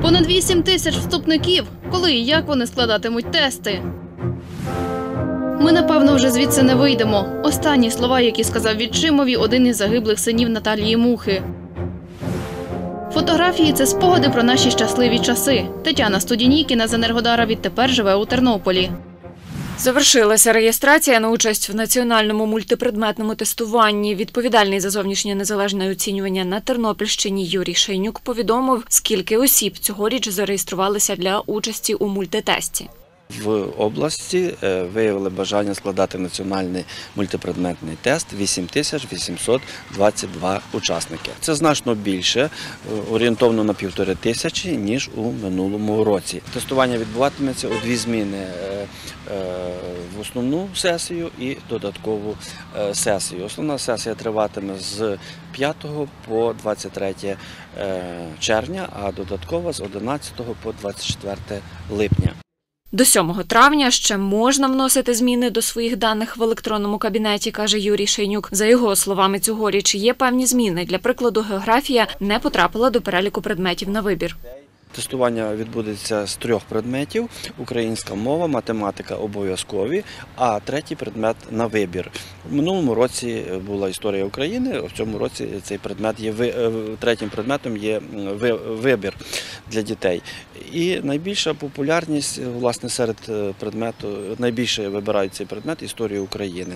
Понад 8 тисяч вступників. Коли і як вони складатимуть тести? Ми, напевно, вже звідси не вийдемо. Останні слова, які сказав відчимові один із загиблих синів Наталії Мухи. Фотографії – це спогади про наші щасливі часи. Тетяна Студінікіна з Енергодара відтепер живе у Тернополі. Завершилася реєстрація на участь в національному мультипредметному тестуванні. Відповідальний за зовнішнє незалежне оцінювання на Тернопільщині Юрій Шейнюк повідомив, скільки осіб цьогоріч зареєструвалися для участі у мультитесті. В області виявили бажання складати національний мультипредметний тест 8822 учасники. Це значно більше, орієнтовно на 1500, ніж у минулому році. Тестування відбуватиметься у дві зміни – в основну сесію і додаткову сесію. Основна сесія триватиме з 5 по 23 червня, а додаткова з 11 по 24 липня. До 7 травня ще можна вносити зміни до своїх даних в електронному кабінеті, каже Юрій Шейнюк. За його словами, цьогоріч є певні зміни. Для прикладу, географія не потрапила до переліку предметів на вибір. Тестування відбудеться з 3 предметів – українська мова, математика обов'язкові, а третій предмет на вибір. В минулому році була історія України, в цьому році цей предмет третім предметом є вибір для дітей. І найбільша популярність, власне, серед предмету, найбільше вибирають цей предмет – історія України.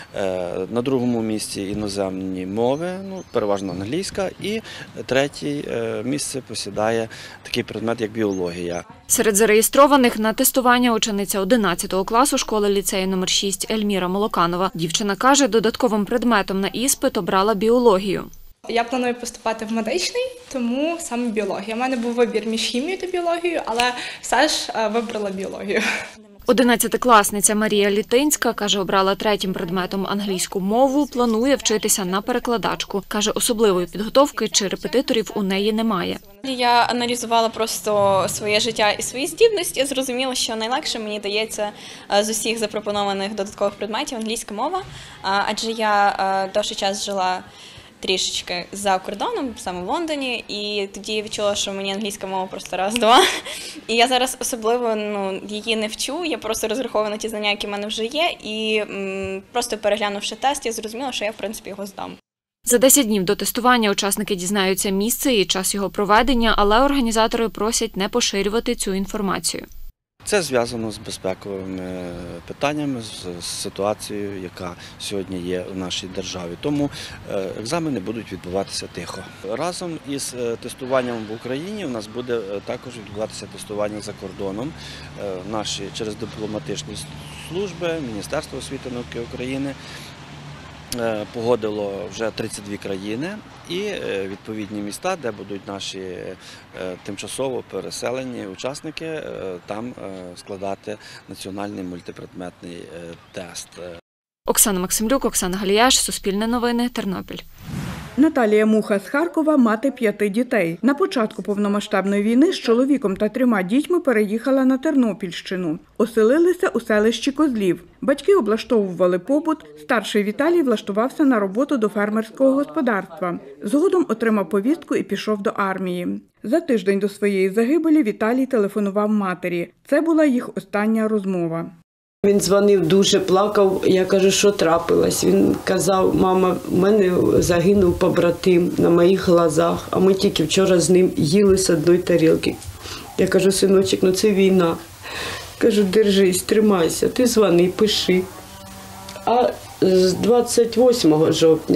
На другому місці іноземні мови, переважно англійська, і третє місце посідає такий предмет, як біологія. Серед зареєстрованих на тестування учениця 11 класу школи-ліцею номер 6 Ельміра Молоканова. Дівчина каже, додатковим предметом на іспит обрала біологію. Я планую поступати в медичний, тому саме біологія. У мене був вибір між хімією та біологією, але все ж вибрала біологію. 11-класниця Марія Літинська, каже, обрала третім предметом англійську мову, планує вчитися на перекладачку. Каже, особливої підготовки чи репетиторів у неї немає. Я аналізувала просто своє життя і свої здібності, зрозуміла, що найлегше мені дається з усіх запропонованих додаткових предметів англійська мова, адже я довший час жила трішечки за кордоном, саме в Лондоні, і тоді я відчула, що мені англійська мова просто раз-два. І я зараз особливо її не вчу, я просто розраховую на ті знання, які в мене вже є, і просто переглянувши тест, я зрозуміла, що я, в принципі, його здам. За 10 днів до тестування учасники дізнаються місце і час його проведення, але організатори просять не поширювати цю інформацію. Це зв'язано з безпековими питаннями, з ситуацією, яка сьогодні є в нашій державі. Тому екзамени будуть відбуватися тихо. Разом із тестуванням в Україні у нас буде також відбуватися тестування за кордоном. Наші через дипломатичні служби, Міністерство освіти і науки України погодило вже 32 країни і відповідні міста, де будуть наші тимчасово переселені учасники, там складати національний мультипредметний тест. Оксана Максимлюк, Оксана Галіяш, Суспільне новини, Тернопіль. Наталія Муха з Харкова – мати 5 дітей. На початку повномасштабної війни з чоловіком та 3 дітьми переїхала на Тернопільщину. Оселилися у селищі Козлів. Батьки облаштовували побут, старший Віталій влаштувався на роботу до фермерського господарства. Згодом отримав повістку і пішов до армії. За тиждень до своєї загибелі Віталій телефонував матері. Це була їх остання розмова. Він дзвонив, дуже плакав, я кажу, що трапилось. Він казав, мама, в мене загинув побратим на моїх глазах, а ми тільки вчора з ним їли з одної тарілки. Я кажу, синочок, це війна. Кажу, держись, тримайся, ти дзвони, пиши. А з 28 жовтня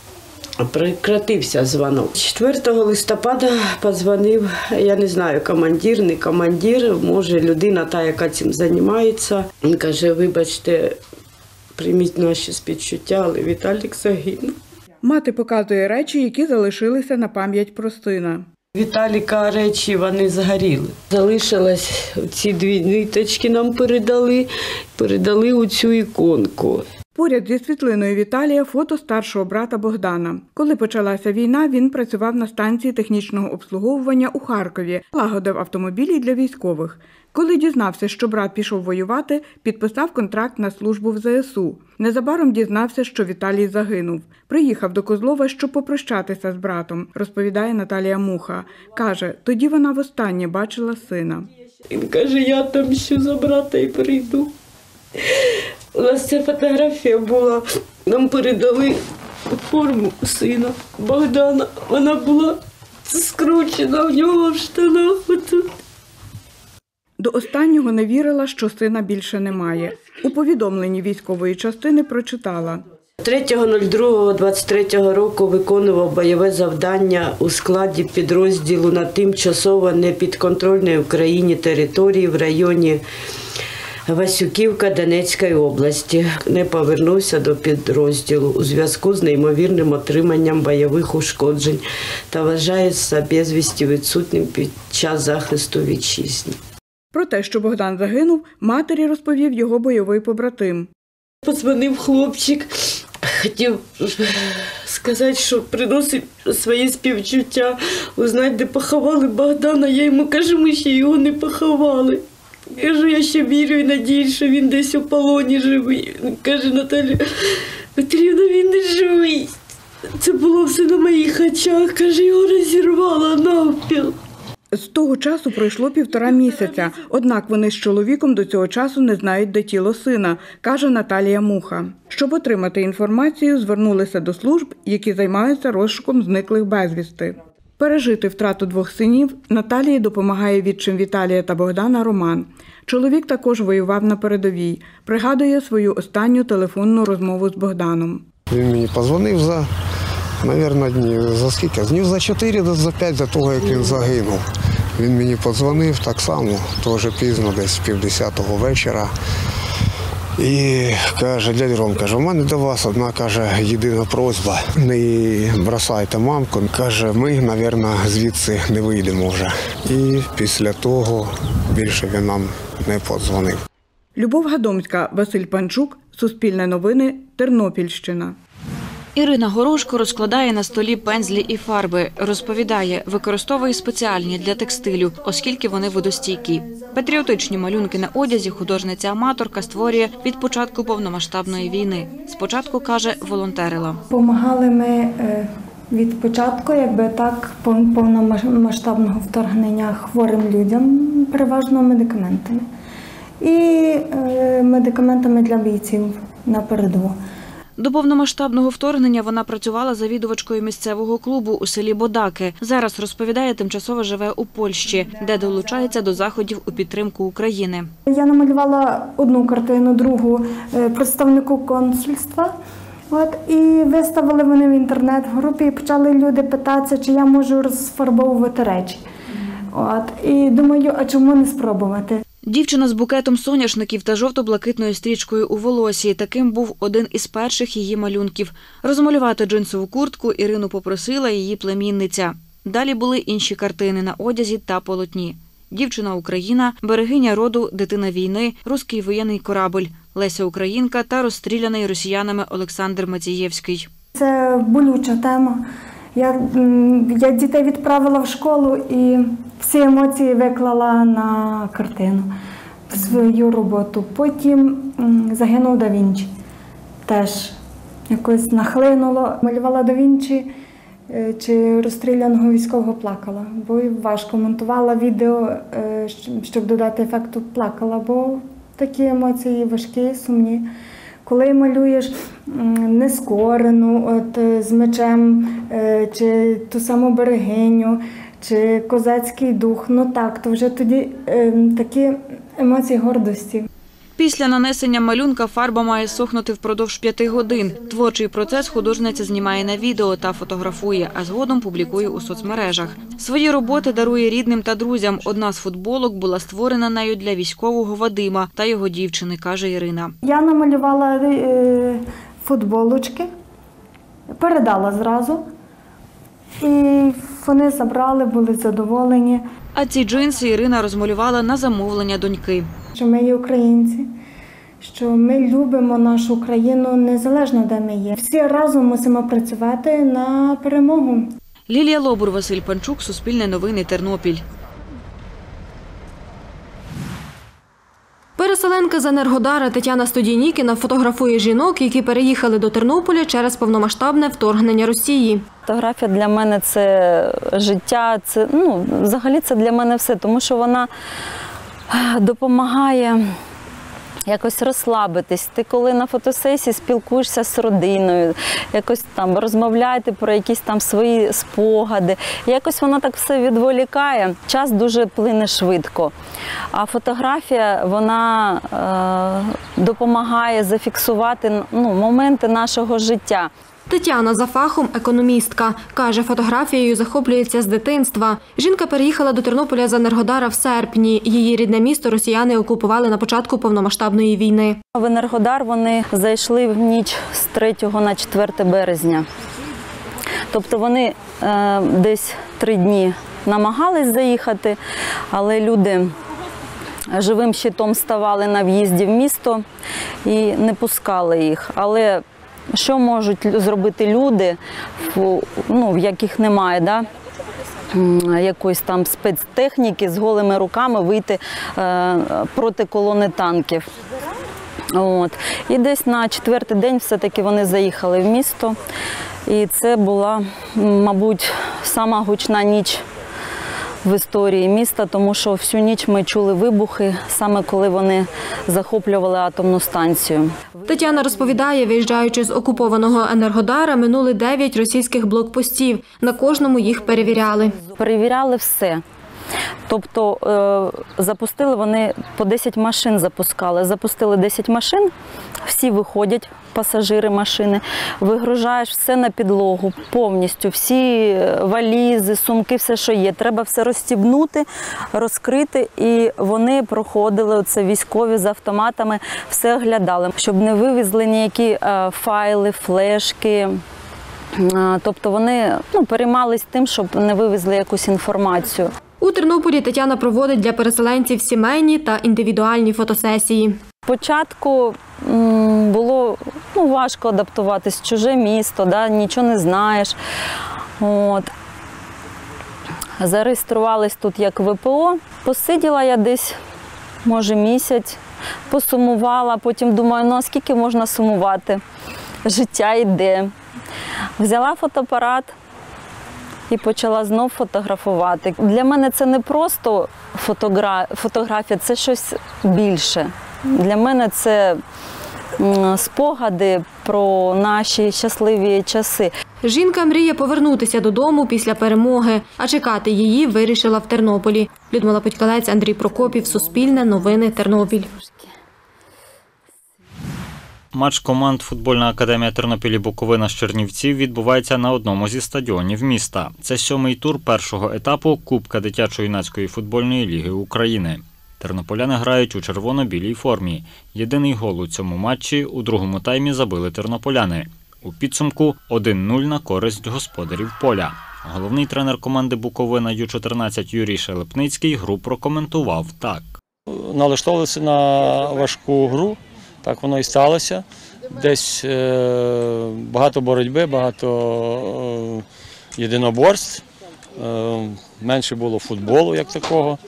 прекратився дзвонок. 4 листопада подзвонив, я не знаю, командир, не командир, може людина та, яка цим займається. Він каже, вибачте, прийміть наші співчуття, але Віталік загинув. Мати показує речі, які залишилися на пам'ять про сина. Віталіка речі, вони згоріли. Залишилось ці 2 ниточки, нам передали оцю іконку. Поряд зі світлиною Віталія фото старшого брата Богдана. Коли почалася війна, він працював на станції технічного обслуговування у Харкові, лагодив автомобілі для військових. Коли дізнався, що брат пішов воювати, підписав контракт на службу в ЗСУ. Незабаром дізнався, що Віталій загинув. Приїхав до Козлова, щоб попрощатися з братом, розповідає Наталія Муха. Каже, тоді вона востаннє бачила сина. Він каже, я отомщу за брата і прийду. У нас ця фотографія була, нам передали форму сина Богдана. Вона була скручена в нього в штанах отут. До останнього не вірила, що сина більше немає. У повідомленні військової частини прочитала. 3.02.23 року виконував бойове завдання у складі підрозділу на тимчасово непідконтрольній Україні території в районі Васюківка Донецької області. Не повернувся до підрозділу у зв'язку з неймовірним отриманням бойових ушкоджень та вважається безвісті відсутнім під час захисту вітчизни. Про те, що Богдан загинув, матері розповів його бойовий побратим. Подзвонив хлопчик, хотів сказати, що приносить свої співчуття, узнати, де поховали Богдана. Я йому кажу, ми ще його не поховали. Кажу, я ще вірю і надіюсь, що він десь у полоні живий. Каже, Наталя Петрівна, він не живий. Це було все на моїх очах. Каже, його розірвало навпіл. З того часу пройшло 1,5 місяця, однак вони з чоловіком до цього часу не знають, де тіло сина, каже Наталія Муха. Щоб отримати інформацію, звернулися до служб, які займаються розшуком зниклих безвісти. Пережити втрату 2 синів Наталії допомагає відчим Віталія та Богдана Роман. Чоловік також воював на передовій. Пригадує свою останню телефонну розмову з Богданом. Він мені подзвонив за, мабуть, днів за 4, за 5 до того, як він загинув. Він мені подзвонив так само, теж пізно, десь 9:30 вечора. І каже, дядя Ром, каже, у мене до вас одна, каже, єдина просьба. Не бросайте мамку. Каже, ми, мабуть, звідси не вийдемо вже. І після того більше він нам не подзвонив. Любов Гадомська, Василь Панчук, Суспільне новини, Тернопільщина. Ірина Горошко розкладає на столі пензлі і фарби. Розповідає, використовує спеціальні для текстилю, оскільки вони водостійкі. Патріотичні малюнки на одязі художниця-аматорка створює від початку повномасштабної війни. Спочатку, каже, волонтерила. Помагали ми від початку, повномасштабного вторгнення хворим людям, переважно медикаментами. І медикаментами для бійців на передову. До повномасштабного вторгнення вона працювала завідувачкою місцевого клубу у селі Бодаки. Зараз, розповідає, тимчасово живе у Польщі, де долучається до заходів у підтримку України. Я намалювала одну картину, другу представнику консульства. І виставили вони в інтернет-групі, і почали люди питатися, чи я можу розфарбовувати речі. І думаю, а чому не спробувати? Дівчина з букетом соняшників та жовто-блакитною стрічкою у волосі. Таким був один із перших її малюнків. Розмалювати джинсову куртку Ірину попросила її племінниця. Далі були інші картини на одязі та полотні. Дівчина Україна, берегиня роду, дитина війни, руський воєнний корабль, Леся Українка та розстріляний росіянами Олександр Мацієвський. Це болюча тема. Я дітей відправила в школу і всі емоції виклала на картину, в свою роботу. Потім загинув Да Вінчі. Теж якось нахлинуло. Малювала Да Вінчі чи розстріляного військового плакала, бо важко монтувала відео, щоб додати ефекту, плакала, бо такі емоції важкі, сумні. Коли малюєш нескорену з мечем, чи ту саму берегиню, чи козацький дух, то вже тоді такі емоції гордості. Після нанесення малюнка фарба має сохнути впродовж 5 годин. Творчий процес художниця знімає на відео та фотографує, а згодом публікує у соцмережах. Свої роботи дарує рідним та друзям. Одна з футболок була створена нею для військового Вадима та його дівчини, каже Ірина. Я намалювала футболочки, передала зразу. І вони забрали, були задоволені. А ці джинси Ірина розмалювала на замовлення доньки. Що ми є українці, що ми любимо нашу країну незалежно де ми є. Всі разом мусимо працювати на перемогу. Лілія Лобур, Василь Панчук, Суспільне новини, Тернопіль. Переселенка з Енергодара Тетяна Стодійнікіна фотографує жінок, які переїхали до Тернополя через повномасштабне вторгнення Росії. Фотографія для мене – це життя, взагалі це для мене все, тому що вона допомагає якось розслабитись. Ти коли на фотосесії спілкуєшся з родиною, якось там розмовляєте про якісь там свої спогади. Якось вона так все відволікає. Час дуже плине швидко. А фотографія, вона допомагає зафіксувати моменти нашого життя. Тетяна за фахом економістка. Каже, фотографією захоплюється з дитинства. Жінка переїхала до Тернополя з Енергодара в серпні. Її рідне місто росіяни окупували на початку повномасштабної війни. В Енергодар вони зайшли в ніч з 3 на 4 березня. Тобто вони десь 3 дні намагались заїхати, але люди живим щитом ставали на в'їзді в місто і не пускали їх. Але що можуть зробити люди, в яких немає якоїсь там спецтехніки, з голими руками вийти проти колони танків? І десь на 4-й день все-таки вони заїхали в місто. І це була, мабуть, сама гучна ніч в історії міста, тому що всю ніч ми чули вибухи, саме коли вони захоплювали атомну станцію. Тетяна розповідає, виїжджаючи з окупованого Енергодара, минули 9 російських блокпостів. На кожному їх перевіряли. Перевіряли все. Тобто запустили вони по 10 машин запускали. Запустили 10 машин, всі виходять, пасажири машини, вигружаєш все на підлогу, повністю, всі валізи, сумки, все, що є. Треба все розстібнути, розкрити, і вони проходили, оце військові з автоматами, все оглядали, щоб не вивезли ніякі файли, флешки. Тобто вони переймались тим, щоб не вивезли якусь інформацію. У Тернополі Тетяна проводить для переселенців сімейні та індивідуальні фотосесії. Спочатку було важко адаптуватись в чуже місто, нічого не знаєш. Зареєструвалась тут як ВПО. Посиділа я десь, може, місяць, посумувала, потім думаю, а скільки можна сумувати? Життя йде. Взяла фотоапарат і почала знов фотографувати. Для мене це не просто фотографія, це щось більше. Для мене це спогади про наші щасливі часи. Жінка мріє повернутися додому після перемоги, а чекати її вирішила в Тернополі. Людмила Путькалець, Андрій Прокопів, Суспільне новини, Тернопіль. Матч команд «Футбольна академія Тернопіль» і «Буковина» з Чернівців відбувається на одному зі стадіонів міста. Це 7-й тур першого етапу Кубка дитячо-юнацької футбольної ліги України. Тернополяни грають у червоно-білій формі. Єдиний гол у цьому матчі у другому таймі забили тернополяни. У підсумку 1-0 на користь господарів поля. Головний тренер команди «Буковина» Ю-14 Юрій Шелепницький гру прокоментував так. Налаштовувалися на важку гру. Так воно і сталося. Десь багато боротьби, багато єдиноборств, менше було футболу як такого.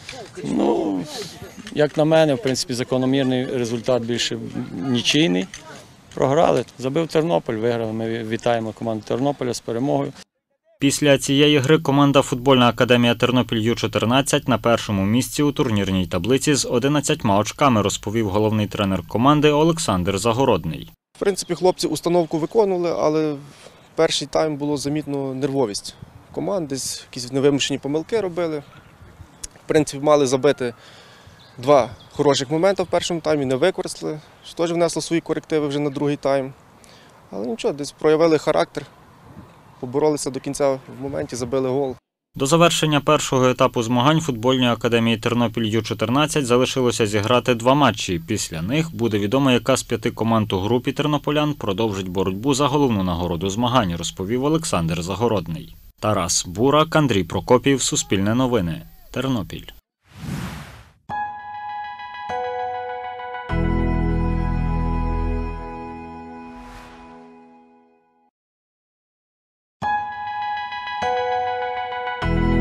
Як на мене, в принципі, закономірний результат більше нічийний. Програли, забив Тернопіль, виграли. Ми вітаємо команду Тернополя з перемогою. Після цієї гри команда «Футбольна академія Тернопіль Ю-14» на першому місці у турнірній таблиці з 11 очками, розповів головний тренер команди Олександр Загородний. В принципі, хлопці установку виконували, але в перший тайм було замітно нервовість команд, десь якісь невимушені помилки робили. В принципі, мали забити 2 хороших моменти в першому таймі, не використали, що теж внесло свої корективи вже на другий тайм. Але нічого, десь проявили характер. Поборолися до кінця в моменті, забили гол. До завершення першого етапу змагань футбольній академії Тернопіль Ю-14 залишилося зіграти 2 матчі. Після них буде відомо, яка з 5 команд у групі тернополян продовжить боротьбу за головну нагороду змагань, розповів Олександр Загородний. Тарас Бурак, Андрій Прокопів, Суспільне новини, Тернопіль.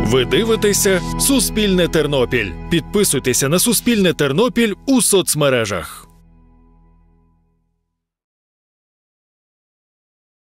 Ви дивитеся «Суспільне Тернопіль». Підписуйтеся на «Суспільне Тернопіль» у соцмережах.